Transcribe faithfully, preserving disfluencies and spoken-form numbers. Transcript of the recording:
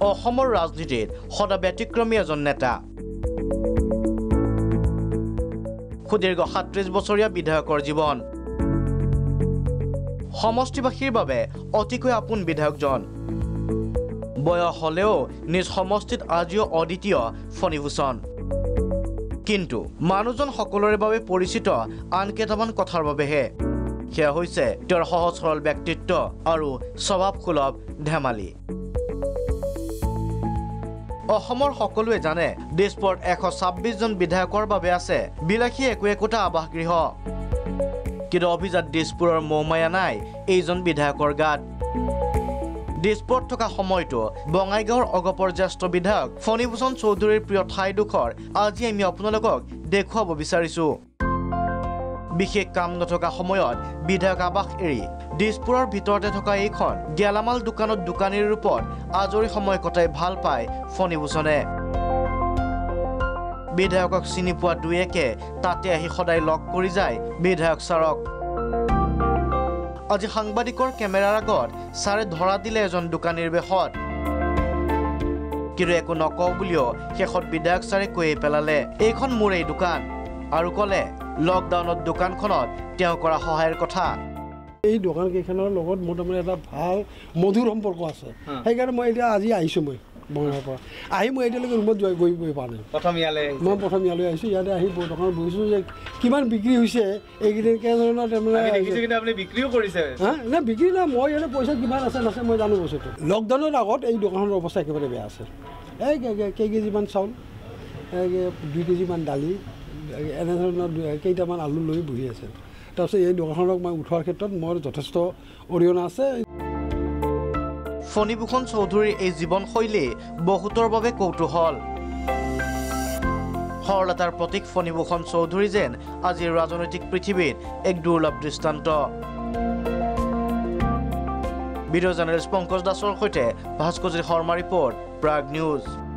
অসমৰ ৰাজনীতিত সদা ব্যতিক্ৰমী এজন নেতা সুদীৰ্ঘ সাতত্ৰিশ বছৰীয়া বিধায়কৰ জীৱন সমষ্টিবাসীৰ বাবে অতিকৈ আপোন বিধায়কজন বয়স হলেও নিজ সমষ্টিত আজিও অদ্বিতীয় ফণী ভূষণ কিন্তু মানুহজন সকলোৰে বাবে পৰিচিত আন কেইটামান কথাৰ বাবেহে সেয়া হৈছে তেওঁৰ সহজ সৰল ব্যক্তিত্ব আৰু স্বভাৱসুলভ ধেমালি অসমৰ সকলোৱে জানে দিছপুৰত এশ ছাব্বিশ জন বিধায়কৰ বাবে আছে বিলাসী একো একোটা আৱাসগৃহ কিন্তু অভিজাত দিছপুৰৰ মৌমায়া নাই এইজন বিধায়কৰ গাত দিছপুৰত থকা সময়তো বঙাইগাঁৱৰ অগপৰ জ্যেষ্ঠ বিধায়ক ফণী ভূষণ চৌধুৰীৰ প্ৰিয় ঠাইডোখৰ আজি আমি আপোনালোকক দেখুৱাব বিচাৰিছো বিশেষ কাম নথকা সময়ত বিধায়ক আৱাস এৰি দিছপুৰৰ ভিতৰতে থকা এইখন গেলামাল দোকানত দোকানীৰ ৰূপত আজৰি সময় কটাই ভাল পায় ফণী ভূষণে বিধায়কক চিনি পোৱা দুই একে তাতে আহি সদায় লগ কৰি যায় বিধায়ক ছাৰক আজি সাংবাদিকৰ কেমেৰাৰ আগত ছাৰে ধৰা দিলে এজন দোকানীৰ বেশত কিন্তু একো নকওঁ বুলিও শেষত বিধায়ক ছাৰে কৈয়ে পেলালে এইখন মোৰ এই দোকান আৰু ক'লে লকডাউনত দোকানখনত তেওঁ কৰা সহায়ৰ কথা এই দোকান কেইখনৰ লগত মোৰ তাৰমানে এটা ভাল মধুৰ সম্পৰ্ক আছে সেইকাৰণে মই এতিয়া আজি আহিছোঁ মই বঙাইগাঁৱৰ পৰা আহি মই এতিয়ালৈকে ৰুমত গৈ গৈ গৈ পোৱা নাই প্ৰথম ইয়ালৈ মই প্ৰথম ইয়ালৈ আহিছোঁ ইয়াতে আহি দোকানত বহিছোঁ যে কিমান বিক্ৰী হৈছে এইকেইদিন কেনেধৰণৰ তাৰমানে আপুনি বিক্ৰীও কৰিছে হা নাই বিক্ৰী নাই মই ইয়াতে পইচা কিমান আছে নাছে মই জানো বস্তুটো লকডাউনৰ আগত এই দোকানৰ অৱস্থা একেবাৰে বেয়া আছে এই কেই কেজিমান চাউল দুই কেজিমান দালি এনেধৰণৰ কেইটামান আলু লৈ বহি আছে তাৰপিছত এই দোকানখনক মই উঠোৱাৰ ক্ষেত্ৰত মোৰ যথেষ্ট অৰিহণা আছে ফণী ভূষণ চৌধুৰীৰ এই জীৱনশৈলী বহুতৰ বাবে কৌতূহল সৰলতাৰ প্ৰতীক ফণী ভূষণ চৌধুৰী যেন আজিৰ ৰাজনৈতিক পৃথিৱীত এক দুৰ্লভ দৃষ্টান্ত ভিডিঅ' জাৰ্নেলিষ্ট পংকজ দাসৰ সৈতে ভাস্কৰজিৎ শৰ্মা ৰিপৰ্ট প্ৰাগ নিউজ।